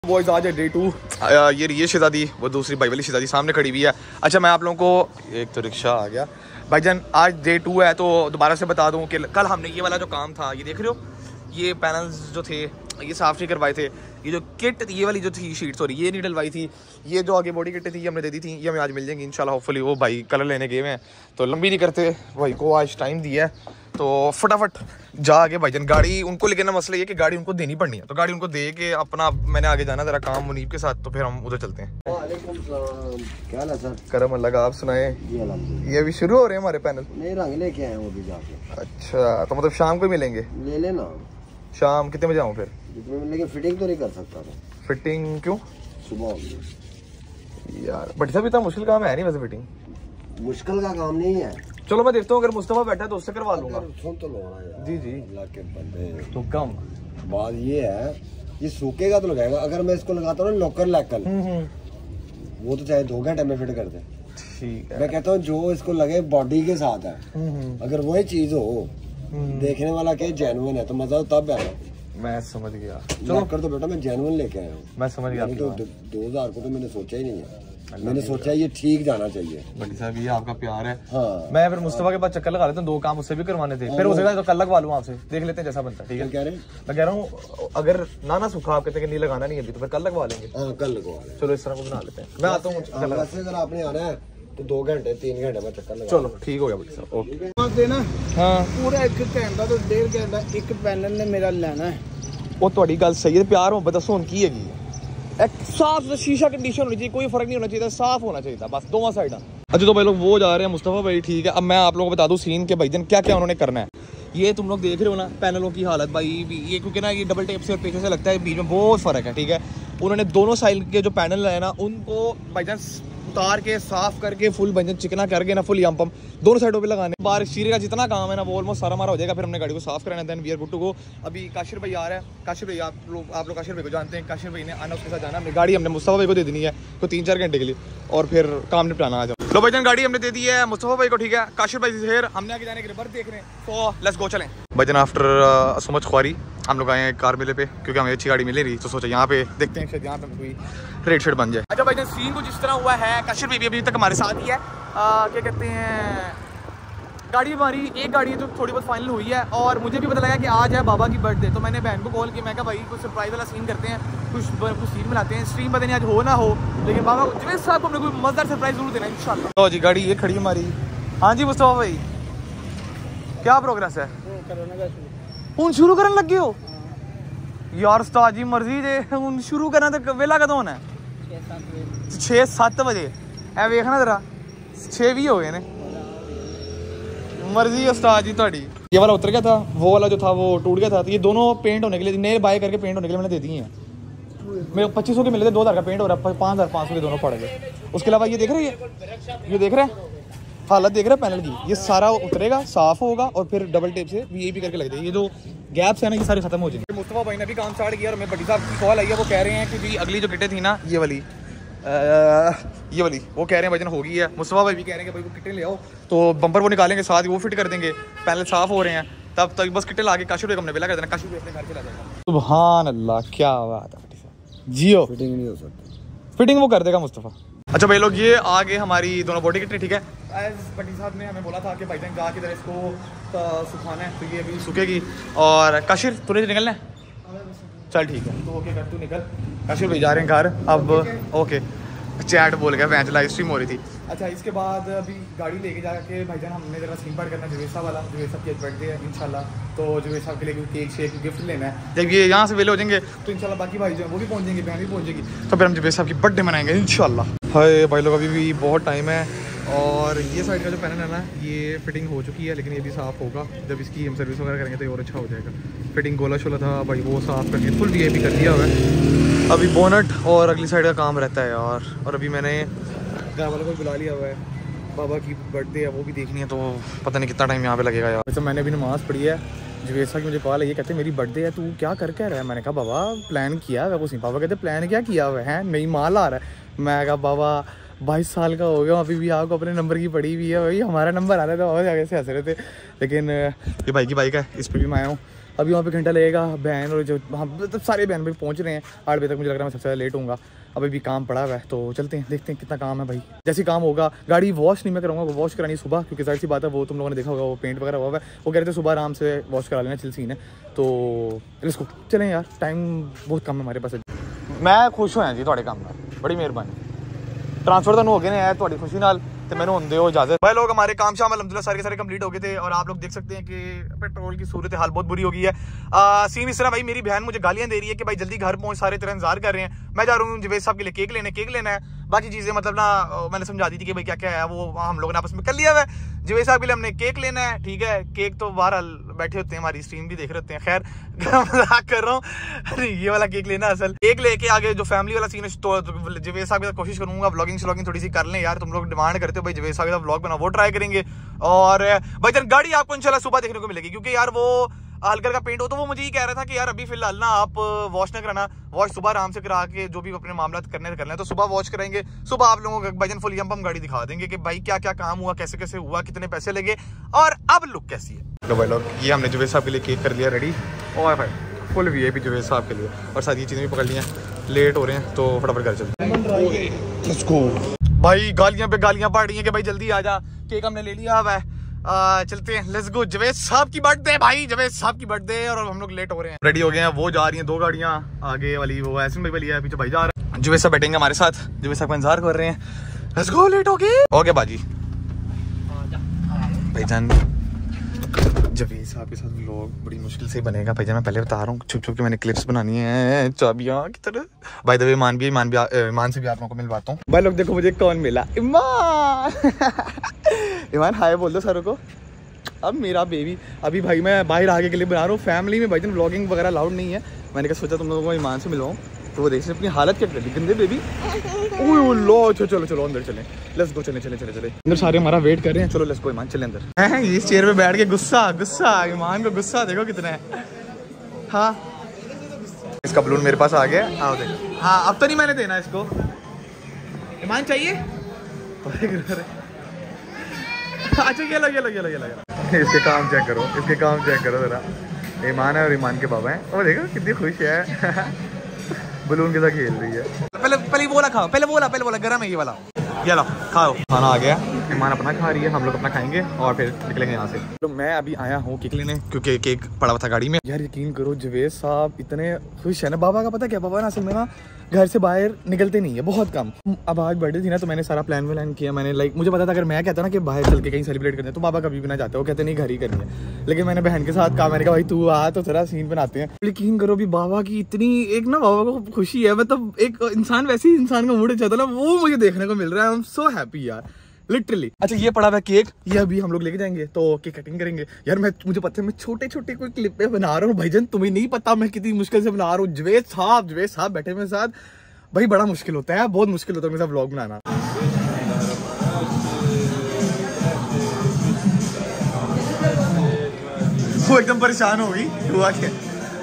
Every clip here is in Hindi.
बॉयज आज है डे 2। ये शहजादी, वो दूसरी भाई वाली शहजादी सामने खड़ी हुई है। अच्छा मैं आप लोगों को, एक तो रिक्शा आ गया भाईजान, आज डे 2 है तो दोबारा से बता दूं कि कल हमने ये वाला जो काम था, ये देख रहे हो, ये पैनल्स जो थे ये साफ नहीं करवाए थे। ये जो किट ये वाली जो थी शीट, सॉरी ये नहीं डलवाई थी। ये जो आगे बॉडी किट थी ये हमने दे दी थी, ये हमें आज मिल जाएंगी इंशाल्लाह होपफुली। वो भाई कलर लेने गए हुए हैं तो लंबी नहीं करते, भाई को आज टाइम दिया है तो फटाफट जा आगे भाईजान। गाड़ी उनको लेकिन ना मसला ये कि गाड़ी उनको देनी पड़नी है, तो गाड़ी उनको दे के अपना मैंने आगे जाना जरा काम मुनीब के साथ, तो फिर हम उधर चलते हैं। क्या हाल है सर? करम अल्लाह का, आप सुनाए? ये अभी शुरू हो रहे हैं हमारे पैनल? नहीं, रंग लेके आए वो भी जाके। अच्छा तो मतलब शाम को मिलेंगे? ले लेना। शाम कितने बजे आऊँ फिर? लेकिन फिटिंग तो नहीं कर सकता था। फिटिंग क्यों? सुबह होगी यार बट सब इतना मुश्किल काम है नहीं वैसे फिटिंग। मुश्किल का काम नहीं है। चलो मैं देखता हूँ, अगर मुस्तफा बैठा है तो उससे करवा लूंगा। सुन तो लो यार। जी जी अल्लाह के बंदे। तो कम बात ये है, ये सूखेगा तो लगाएगा। अगर मैं इसको लगाता हूँ ना लोकल लैकल, वो तो चाहे 2 घंटे में फिट कर दे। ठीक है, मैं कहता हूँ जो इसको लगे बॉडी के साथ है। अगर वही चीज हो देखने वाला के जेन्युइन है तो मजा तब है। मैं समझ गया। चलो कर दो बेटा, मैं जेन्युइन लेके आया हूँ। मैं समझ गया। तो 2000 को तो मैंने सोचा ही नहीं है। मैंने सोचा ये ठीक जाना चाहिए। बड़ी साहब ये आपका प्यार है। हाँ। मैं फिर मुस्तफा के पास चक्कर लगा लेता हूँ, 2 काम उससे भी करवाने थे, फिर उसे तो कल लगवा लूँ आपसे, देख लेते हैं जैसा बनता है। ठीक है कह रहे? मैं कह रहा हूँ अगर ना सूखा आप कहते हैं कि नहीं लगाना नहीं अभी, तो फिर कल लगवा लेंगे। हाँ कल लगवा लेंगे। चलो इस तरह को बना लेते हैं। मैं आता हूँ, अगर आपने आना है तो 2 घंटे 3 घंटे में चक्कर लगा। चलो ठीक हो गया बड़ी साहब, ओके। देना हाँ पूरा 1 घंटा तो 1.5 घंटा एक पैनल ने मेरा लेना है। वो थोड़ी गल सही है, प्यार मोहब्बत दसो हुन की हैगी एक साफ शीशा कंडीशन होनी चाहिए, कोई फर्क नहीं होना चाहिए, साफ होना चाहिए था बस दोनों साइड। अच्छा तो भाई लोग वो जा रहे हैं मुस्तफा भाई, ठीक है। अब मैं आप लोगों को बता दूं सीन के भाईजान क्या क्या उन्होंने करना है। ये तुम लोग देख रहे हो ना पैनलों की हालत भाई, ये क्योंकि ना ये डबल टेप से और पीछे से लगता है, बीच में बहुत फर्क है। ठीक है, उन्होंने दोनों साइड के जो पैनल है ना उनको भाईजान उतार के साफ करके फुल भाईजान चिकना करके ना फुल यम पम दोनों साइडों पे लगाने। बार शीरे का जितना काम है ना वो ऑलमोस्ट सारा हमारा हो जाएगा, फिर हमने गाड़ी को साफ कराना, then we are good to go. अभी काशिर भाई आ रहा है। काशिर भाई आप लोग काशिर भाई को जानते हैं। काशिर भाई ने आना, उसके साथ जाना। हमने गाड़ी हमने मुस्तफा भाई को दे देनी है तो 3-4 घंटे के लिए, और फिर काम निपटाना आ जाओ। लो भाईजान गाड़ी हमने दे दी है मुस्तफा भाई को, ठीक है। काशिर भाई फिर हमने आगे जाने के लिए बर्फ देख रहे हैं, तो लेट्स गो चलें। भाईजान आफ्टर सो मच ख्वारी हम लोग आए हैं कार मेले पे, क्योंकि हमें अच्छी गाड़ी मिल रही, तो सोचा यहाँ पे देखते हैं शायद यहाँ पे कोई रेट शेट बन जाए। अच्छा भाईजान सीन को जिस तरह हुआ है, काशिर भाई भी अभी तक हमारे साथ ही है। क्या कहते हैं, गाड़ी हमारी एक गाड़ी है जो थोड़ी बहुत फाइनल हुई है, और मुझे भी पता लगा कि आज है बाबा की बर्थडे, तो मैंने बहन को कॉल किया। मैं कहा भाई कुछ सरप्राइज वाला सीन करते हैं, कुछ सीन बनाते हैं, स्ट्रीम पता नहीं आज हो ना हो, लेकिन बाबा को जवेद साहब को हमने कोई मजेदार सरप्राइज जरूर देना इंशाल्लाह। तो जी गाड़ी ये खड़ी हमारी। हाँ जी मुस्तफा भाई क्या प्रोग्रेस है? हूँ शुरू करने लगे हो यार? उस्ताद जी मर्जी जे हूँ शुरू करना तो वेला कदों होना है? 6-7 बजे। ए वेखना जरा 6 भी हो गए ने। मर्जी उस्ताद जी थोड़ी। ये वाला उतर गया था, वो वाला जो था वो टूट गया था, तो ये दोनों पेंट होने के लिए नए बाय करके पेंट होने के लिए मैंने दे दिए हैं। मेरे 2500 के मिले थे, 2000 का पेंट हो रहा है, 5500 के दोनों पड़ गए। उसके अलावा ये देख रहे हैं, ये देख रहे हैं हालत देख रहे हैं पैनल की, ये सारा उतरेगा, साफ होगा, और फिर डबल टेप से वीआईपी करके लग जाएगी। ये जो गैप्स है ना ये सारे खत्म हो जाएंगे। मुस्तफा भाई ने भी काम स्टार्ट किया, और मैं बड़ी साहब की कॉल आई है, वो कह रहे हैं कि भी अगली जो किटें थी ना ये वाली वो कह रहे हैं भाईजान हो गई है। मुस्तफा भाई भी कह रहे हैं कि भाई वो किटें ले आओ, तो बम्पर वो निकालेंगे, साथ ही वो फिट कर देंगे। पैनल साफ हो रहे हैं, तब तक बस किटें लाके काशिफ भाई हमने बेला कर देना, काशिफ भाई अपने घर चला जाएगा। सुभान अल्लाह क्या बात है जियो। फिटिंग नहीं हो सकती, फिटिंग वो कर देगा मुस्तफा। अच्छा भाई लोग ये आगे हमारी दोनों बॉडी किटें, ठीक है। एज बटी साहब ने हमें बोला था कि भाईजान जा किधर इसको सुखाना है, तो ये अभी सूखेगी। और काशिर तुझे निकलना है? चल ठीक है, तो ओके कर तू निकल। काशिर भाई जा रहे हैं घर अब। ओके चैट बोल गया, वैन लाइव स्ट्रीम हो रही थी। अच्छा इसके बाद अभी गाड़ी लेके जाके भाईजान हमने जरा सीन पार्ट करना जवेद साहब वाला, जवेद साहब की बर्थडे है इंशाल्लाह, तो जवेद साहब के लिए केक शेक गिफ्ट लेना है। जब ये यहाँ से वेले हो जाएंगे तो इंशाल्लाह बाकी भाई जो है वो भी पहुँच जाएंगे, बहन भी पहुँच जाएगी, तो फिर हम जवेद साहब की बर्थडे मनाएंगे इंशाल्लाह। हाय भाई लोग अभी भी बहुत टाइम है, और ये साइड का जो पैनल है ना ये फिटिंग हो चुकी है, लेकिन ये भी साफ़ होगा जब इसकी हम सर्विस वगैरह करेंगे तो ये और अच्छा हो जाएगा। फिटिंग गोला शोला था भाई वो साफ़ करके फुल वीआईपी कर दिया हुआ है। अभी बोनट और अगली साइड का काम रहता है यार, और अभी मैंने घर वालों को बुला लिया हुआ है, बाबा की बर्थडे है वो भी देखनी है, तो पता नहीं कितना टाइम यहाँ पे लगेगा यार। वैसे मैंने भी नमाज़ पढ़ी है। जवेद साहब की मुझे कॉल है, ये कहते मेरी बर्थडे है, तू क्या कर रहा है? मैंने कहा बाबा प्लान किया है कुछ नहीं। बाबा कहते प्लान क्या किया हुआ है, नई माल आ रहा है। मैं कहा बाबा 22 साल का हो गया, अभी भी आपको अपने नंबर की पड़ी हुई है, भाई हमारा नंबर आ रहा था, बाबा आगे से हंस रहे थे। लेकिन ये भाई की बाइक है, इस पर भी मैं आया हूँ। अभी वहाँ पे घंटा लगेगा। बहन और जो हम मतलब सारे बहन भाई पहुँच रहे हैं 8 बजे तक। मुझे लग रहा है मैं सबसे ज़्यादा लेट होऊंगा। अभी भी काम पड़ा हुआ है तो चलते हैं, देखते हैं कितना काम है भाई। जैसे काम होगा, गाड़ी वॉश नहीं मैं करूँगा, वो वॉश करानी सुबह, क्योंकि जाहिर सी बात है वो तुम लोगों ने देखा होगा वो पेंट वगैरह हुआ है। वो कह रहे थे सुबह आराम से वॉश करा लेना, चिल सीन है। तो इसको चलें यार, टाइम बहुत कम है हमारे पास। मैं खुश होया जी थोड़े काम में, बड़ी मेहरबानी। ट्रांसफर तो हो गए हैं थोड़ी खुशी नाल, तो मैंने होंदे हो इजाजत। भाई लोग हमारे काम शाम अल्हम्दुलिल्लाह सारे के सारे कंप्लीट हो गए थे। और आप लोग देख सकते हैं कि पेट्रोल की सूरत हाल बहुत बुरी हो गई है। सीन इस तरह, भाई मेरी बहन मुझे गालियां दे रही है कि भाई जल्दी घर पहुंच, सारे तेरा इंतजार कर रहे हैं। मैं जा रहा हूँ जवेद साहब के लिए केक लेना है। बाकी चीज़ें मतलब ना मैंने समझा दी थी कि भाई क्या क्या है वो हम लोगों ने आपस में कर लिया है। जवेद साहब के लिए हमने केक लेना है, ठीक है। केक तो बाहर बैठे होते हैं, हमारी स्ट्रीम भी देख रहे होते हैं। खैर मजाक कर रहा हूँ, ये वाला केक लेना असल। केक लेके आगे जो फैमिली वाला सीन है तो जवेद साहब के साथ कोशिश करूंगा व्लॉगिंग थोड़ी सी कर लें यार। तुम लोग डिमांड करते हो भाई जवेद साहब के साथ व्लॉग बना, वो ट्राई करेंगे। और भाई जन गाड़ी आपको इंशाल्लाह सुबह देखने को मिलेगी, क्योंकि यार वो हल्कर का पेंट हो तो वो मुझे ही कह रहा था कि यार अभी फिलहाल ना आप वॉश ना कराना, वॉश सुबह आराम से करा के जो भी अपने मामला करने कर लें तो सुबह वॉश कराएंगे। सुबह आप लोगों को भाईजान फुल हम गाड़ी दिखा देंगे कि भाई क्या क्या काम हुआ, कैसे कैसे हुआ, कितने पैसे लगे और अब लुक कैसी है। तो भाई लोग ये हमने जवेद साहब के लिए केक कर लिया रेडी, और भाई फुल वीआईपी जवेद साहब के लिए। और साथ ये चीज़ें भी पकड़ ली हैं, लेट हो रहे हैं तो फटाफट घर चलते हैं। Let's go. भाई गालियां पे गालियां पड़ रही हैं कि भाई जल्दी आ जा, केक हमने ले लिया हुआ है, चलते हैं। लेट्स गो। जवेद साहब की बर्थडे भाई, जवेद साहब की बर्थडे, और हम लोग लेट हो रहे हैं। रेडी हो गए हैं, वो जा रही हैं 2 गाड़ियां, आगे वाली वो ऐसे भाई वाली है, पीछे भाई जा रहा है। जवेद साहब बैठेंगे हमारे साथ, जवेद साहब का इंतजार कर रहे हैं। लेट्स गो, लेट हो गए। ओके बाजी भाईजान, जवेद साहब के साथ व्लॉग बड़ी मुश्किल से बनेगा भाईजान। मैं पहले बता रहा हूँ, छुप छुप के मैंने क्लिप्स बनानी है चाबियां की तरह। बाय द वे ईमान से भी आप लोगों को मिलवाता हूँ। भाई लोग देखो मुझे कौन मिला, ईमान। ईमान हाय बोल दो सारों को। अब मेरा बेबी, अभी भाई मैं बाहर आगे के लिए बना रहा हूँ। फैमिली में भाईजान व्लॉगिंग वगैरह अलाउड नहीं है। मैंने क्या सोचा तुम लोगों को ईमान से मिलवाऊँ, तो वो देख अपनी हालत क्या कर दी गंदे बेबी। लो चलो अंदर चलें, लेट्स गो। चले अंदर, सारे हमारा वेट कर रहे हैं। चलो लेट्स गो ईमान, चले अंदर। हैं इस चेयर पे बैठ के गुस्सा ईमान को गुस्सा देखो कितना है। हाँ इसका बलून मेरे पास आ गया। आओ देख। हाँ अब तो नहीं मैंने देना इसको। ईमान चाहिए? अच्छा ये लगा। इसके काम चेक करो जरा। ईमान है और ईमान के बाबा हैं, वो देखो कितनी खुश है। बलून के साथ खेल रही है। पहले बोला खाओ, पहले बोला गरम है ये वाला, ये लो खाओ। खाना आ गया, ईमान अपना खा रही है, हम लोग अपना खाएंगे और फिर निकलेंगे यहाँ से। तो मैं अभी आया हूँ केक लेने, क्योंकि केक पड़ा हुआ था गाड़ी में। यार यकीन करो जवेद साहब इतने खुश है ना। बाबा का पता क्या, बाबा ना असल में ना घर से बाहर निकलते नहीं है बहुत कम। अब आज बर्थडे थी ना तो मैंने सारा प्लान किया। मैंने लाइक मुझे पता था अगर मैं कहता ना कि बाहर चल के कहीं सेलिब्रेट करते तो बाबा कभी भी ना जाते, वो कहते नहीं घर ही करनी है। लेकिन मैंने बहन के साथ कहा, मैंने कहा भाई तू आ तो थोड़ा सीन बनाते हैं। यकीन करो भी बाबा की इतनी एक ना बाबा को खुशी है, मतलब एक इंसान वैसे ही इंसान का मूड चाहता ना, वो मुझे देखने को मिल रहा है। आई एम सो हैप्पी यार लिटरली। अच्छा ये पड़ा हुआ केक, ये अभी हम लोग लेके जाएंगे तो केक कटिंग करेंगे। यार मुझे पता है मैं छोटे कोई क्लिप पे बना रहा हूँ भाईजान, तुम्हें नहीं पता मैं कितनी मुश्किल से बना रहा हूँ। जवेद साहब बैठे मेरे साथ, भाई बड़ा मुश्किल होता है, बहुत मुश्किल होता है मेरे साथ व्लॉग बनाना। वो एकदम परेशान हो गई, हुआ क्या?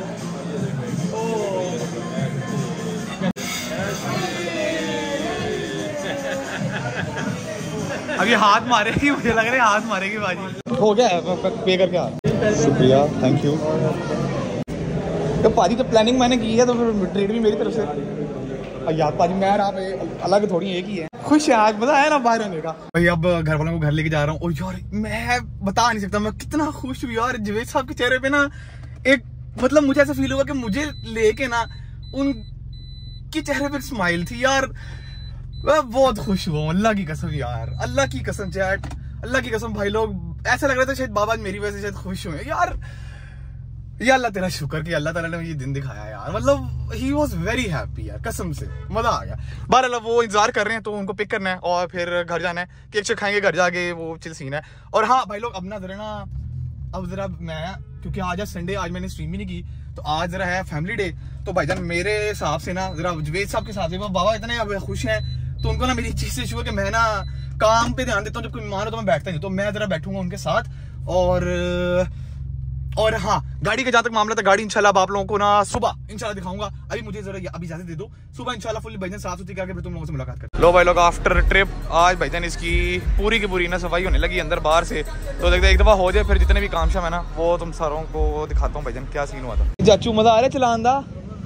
अभी हाथ मारेगी, मुझे लग रहा है हाथ मारेगी बाजी। हो गया पे करके आ, शुक्रिया, थैंक यू। तो पाजी तो प्लानिंग मैंने की है तो फिर ट्रीट भी मेरी तरफ से। यार पाजी मैं आप अलग थोड़ी एक ही है। खुश है आज, मजा आया ना बाहर आने का। भाई अब घर वालों को घर लेके जा रहा हूँ। और यार मैं बता नहीं सकता मैं कितना खुश हूँ यार। जवेद साहब के चेहरे पे ना एक मतलब मुझे ऐसा फील हुआ कि मुझे लेके ना उनके चेहरे पे स्माइल थी यार। मैं बहुत खुश हुआ हूँ, अल्लाह की कसम यार, अल्लाह की कसम चैट, अल्लाह की कसम। भाई लोग ऐसा लग रहा था शायद बाबा मेरी वजह से शायद खुश हुए यार। ये अल्लाह तेरा शुक्र कि अल्लाह ताला ने मुझे दिन दिखाया यार। मतलब ही वॉज वेरी हैप्पी यार, कसम से मजा आ गया। बहरहाल वो इंतजार कर रहे हैं तो उनको पिक करना है और फिर घर जाना है, केक शेक खाएंगे घर जाके, वो चिल सीन है। और हाँ भाई लोग अब ना जरा मैं क्योंकि आज संडे, आज मैंने स्ट्रीम भी नहीं की तो आज जरा है फैमिली डे। तो भाईजान मेरे हिसाब से ना जरा जवेद साहब के साथ बाबा इतने खुश हैं तो उनको ना मेरी चीज से शुरू कि मैं ना काम पे ध्यान देता हूँ। जब कोई मेहमान हो तो मैं बैठता नहीं, तो मैं जरा बैठूंगा उनके साथ और हाँ, गाड़ी का जहां तक मामला था, गाड़ी इंशाल्लाह अब आप लोगों को ना सुबह इंशाल्लाह दिखाऊंगा। अभी मुझे जरा अभी इजाजत दे दो, सुबह इंशाल्लाह फुल भाईजान साफ सुथरी करके फिर तुम लोगों से मुलाकात करते। लो भाई लोग, आफ्टर ट्रिप आज भाईजान इसकी पूरी की पूरी ना सफाई होने लगी अंदर बाहर से, तो देखते एक दफा हो जाए फिर जितने भी काम शाम है ना वो तुम सारों को दिखाता हूँ भाईजान क्या सीन हुआ था। चाचू मजा आ रहा है चलान दा,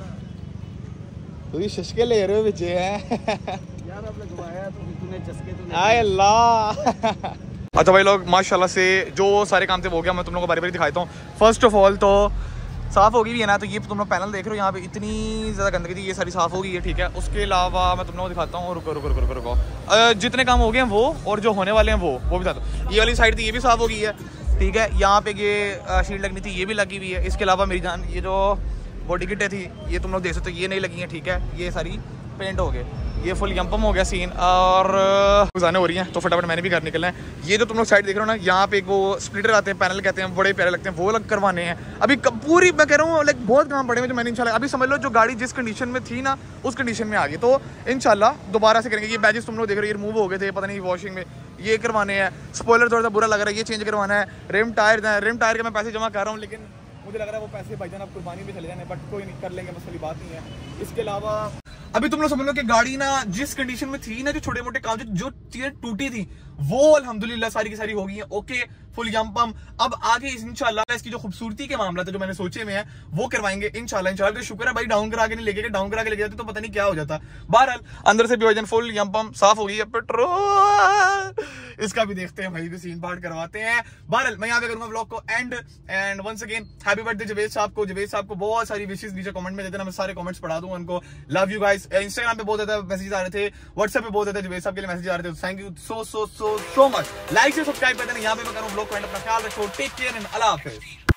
पूरी शशके ले रहे हो बच्चे हैं यार आपने घुमाया तो तूने चस्के तो आय अल्लाह। अच्छा भाई लोग, माशाल्लाह से जो सारे काम थे वो गया, मैं तुम लोगों को बारी बारी दिखाता हूँ। फर्स्ट ऑफ ऑल तो साफ़ होगी भी है ना, तो ये तुम लोग पैनल देख रहे हो यहाँ पे इतनी ज़्यादा गंदगी थी, ये सारी साफ़ हो गई है, ठीक है। उसके अलावा मैं तुम लोगों को दिखाता हूँ, रुको रुको रुको रुको रुको, जितने काम हो गए हैं वो और जो होने वाले हैं वो भी बताता हूँ। ये वाली साइड थी ये भी साफ़ हो गई है, ठीक है। यहाँ पे ये शीट लगनी थी ये भी लगी हुई है। इसके अलावा मेरी जान ये जो बॉडी किटें थी ये तुम लोग देख सकते हो, ये नहीं लगी हैं, ठीक है। ये सारी पेंट हो गए, ये फुल यम्पम हो गया सीन, और गुजाने हो रही हैं तो फटाफट मैंने भी घर निकलना है। ये जो तुम लोग साइड देख रहे हो ना, यहाँ पे एक वो स्प्लिटर आते हैं, पैनल कहते हैं, बड़े प्यारे लगते हैं, वो अलग करवाने हैं। अभी पूरी मैं कह रहा हूँ लाइक बहुत काम पड़े हैं जो मैंने इंशाल्लाह, अभी समझ लो जो गाड़ी जिस कंडीशन में थी ना उस कंडीशन में आ गई, तो इंशाल्लाह दोबारा से करेंगे। ये बैजेस तुम लोग देख रहे हो ये रिमूव हो गए थे, पता नहीं वॉशिंग में, ये करवाने हैं। स्पॉइलर थोड़ा सा बुरा लग रहा है, ये चेंज करवाना है। रिम टायर के मैं पैसे जमा कर रहा हूँ, लेकिन मुझे लग रहा है वो पैसे भाईजान आप कुर्बानी में चले जाने, बट कोई नहीं, कर लेंगे, मसली बात नहीं है। इसके अलावा अभी तुम लोग समझ लो कि गाड़ी ना जिस कंडीशन में थी ना, जो छोटे मोटे काम जो चीजें टूटी थी वो अल्हम्दुलिल्लाह सारी की सारी हो गई है, ओके, फुल यम्पम। अब आगे इंशाल्लाह इसकी जो खूबसूरती के मामला था जो मैंने सोचे में है वो करवाएंगे इंशाल्लाह। तो शुक्र है भाई डाउन करा के नहीं लेके, डाउन करा के लेके जाते तो पता नहीं क्या हो जाता। बहरहाल अंदर से भी वजन फुल यम्पम साफ हो गई है। पेट्रोल इसका भी देखते हैं भाई, भी सीन पार्ट करवाते हैं। बहरहाल मैं यहाँ पे करूंगा व्लॉग को and once again happy birthday Javed साहब को। जवेद साहब को बहुत सारी विशेष नीचे कमेंट में देते ना, मैं सारे कमेंट्स पढ़ा दूंगा उनको। Love you guys. इंस्टाग्राम पे बहुत ज्यादा मैसेज आ रहे थे, व्हाट्सएप पे बहुत ज्यादा जवेद साहब के लिए मैसेज आ रहे थे, thank you so much. Like से सब्सक्राइब कर देना। यहाँ पे मैं करूँ ब्लॉग को एंड, अपना ख्याल रखो, टेक केयर एंड अल्लाह हाफिज़।